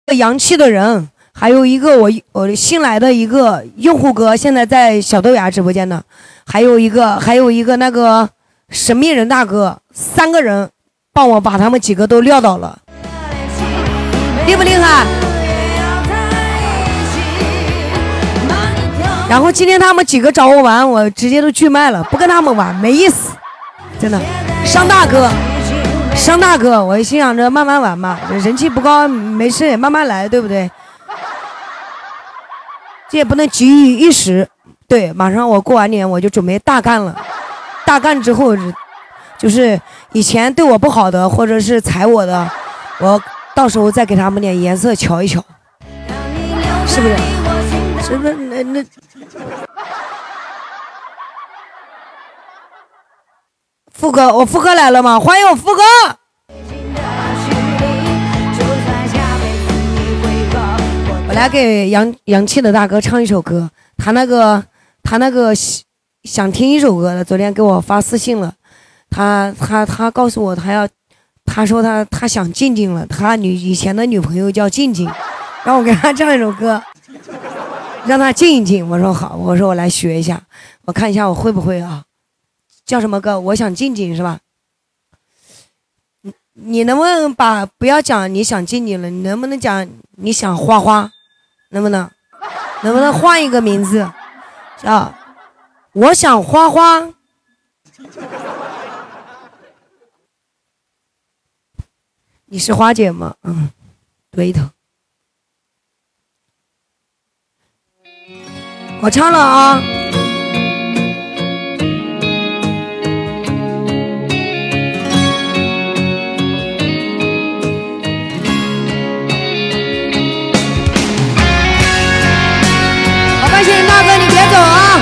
洋气的人，还有一个我新来的一个用户哥，现在在小豆芽直播间呢，还有一个那个神秘人大哥，3个人帮我把他们几个都撂倒了，厉不厉害？然后今天他们几个找我玩，我直接都拒卖了，不跟他们玩没意思，真的。商大哥，我心想着慢慢玩嘛，人气不高没事，慢慢来，对不对？这也不能急于一时。对，马上我过完年我就准备大干了，大干之后就是以前对我不好的或者是踩我的，我到时候再给他们点颜色瞧一瞧，是不是？是不是？那富哥，我富哥来了吗？欢迎我富哥！我来给洋气的大哥唱一首歌，他那个想听一首歌的，昨天给我发私信了，他告诉我他说他想静静了，他以前的女朋友叫静静，让我给他唱一首歌。让他静一静，我说好，我说我来学一下，我看一下我会不会啊？叫什么歌？我想静静是吧？你能不能不要讲你想静静了？你能不能讲你想花花？能不能？能不能换一个名字？叫我想花花。你是花姐吗？嗯，对头。我唱了啊！好，外星人大哥，你别走啊！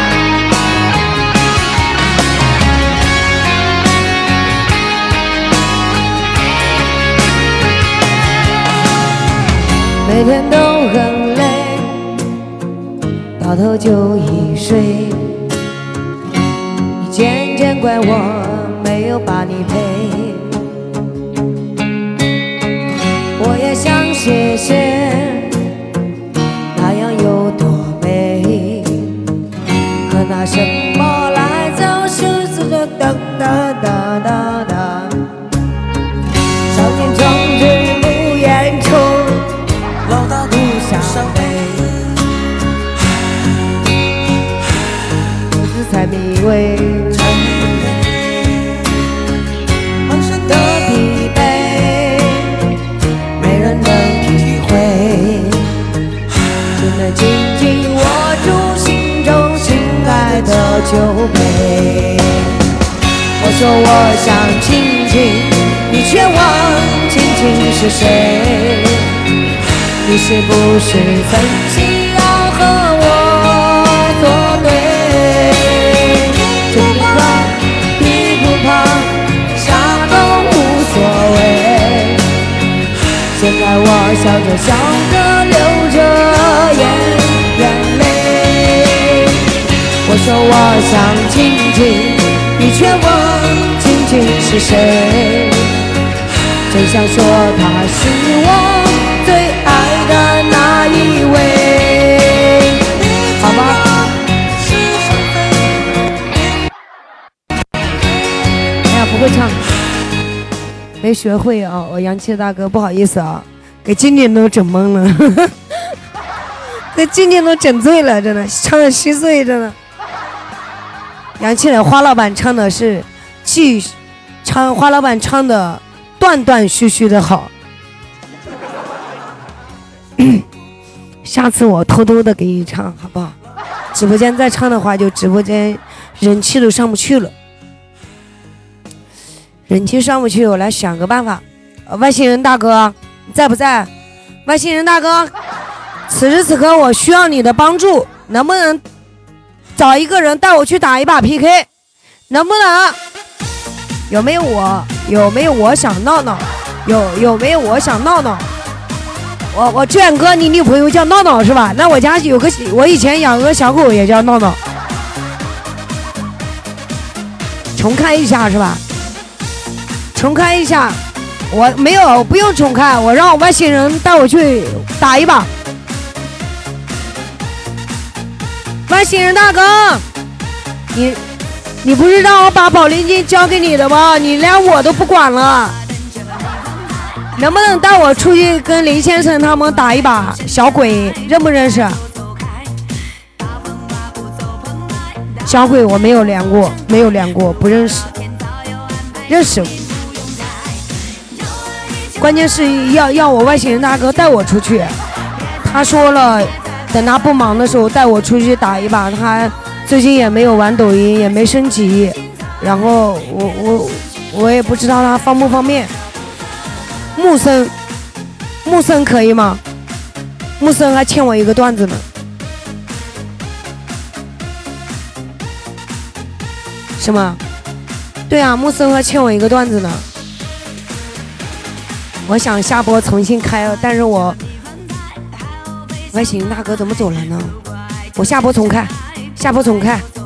每天都很累。到头就一睡，你渐渐怪我没有把你陪，我也想谢谢那样有多美，可拿什么来走十字的哒哒哒哒哒，少年壮志不言愁，老大不想悲。才迷味满身的疲惫，没人能体会，只能紧紧握住心中亲爱的酒杯。我说我想静静，你却问静静是谁？你是不是曾经要和我作对？现在我笑着笑着流着眼泪，我说我想静静，你却问静静是谁？真想说她是我最爱的那一位，好吧？哎呀，不会唱。没学会啊，我洋气大哥不好意思啊，给静静都整懵了，给静静都整醉了，真的唱的稀碎，真的。洋气的花老板唱的是花老板唱的断断续续的好，下次我偷偷的给你唱好不好？直播间再唱的话，就直播间人气都上不去了。人气上不去，我来想个办法。外星人大哥在不在？外星人大哥，此时此刻我需要你的帮助，能不能找一个人带我去打一把 PK？ 能不能？有没有我？有没有我想闹闹？有没有我想闹闹？我志远哥，你女朋友叫闹闹是吧？那我家有个，我以前养个小狗也叫闹闹。重开一下是吧？重开一下， 我没有，不用重看，我让我外星人带我去打一把。外星人大哥，你不是让我把保龄镜交给你的吗？你连我都不管了，能不能带我出去跟林先生他们打一把？小鬼认不认识？小鬼我没有连过，不认识，认识。关键是要我外星人大哥带我出去，他说了，等他不忙的时候带我出去打一把。他最近也没有玩抖音，也没升级，然后我也不知道他方不方便。木森可以吗？木森还欠我一个段子呢。什么？对啊，木森还欠我一个段子呢。我想下播重新开了，但是我外星大哥怎么走了呢？我下播重开，下播重开。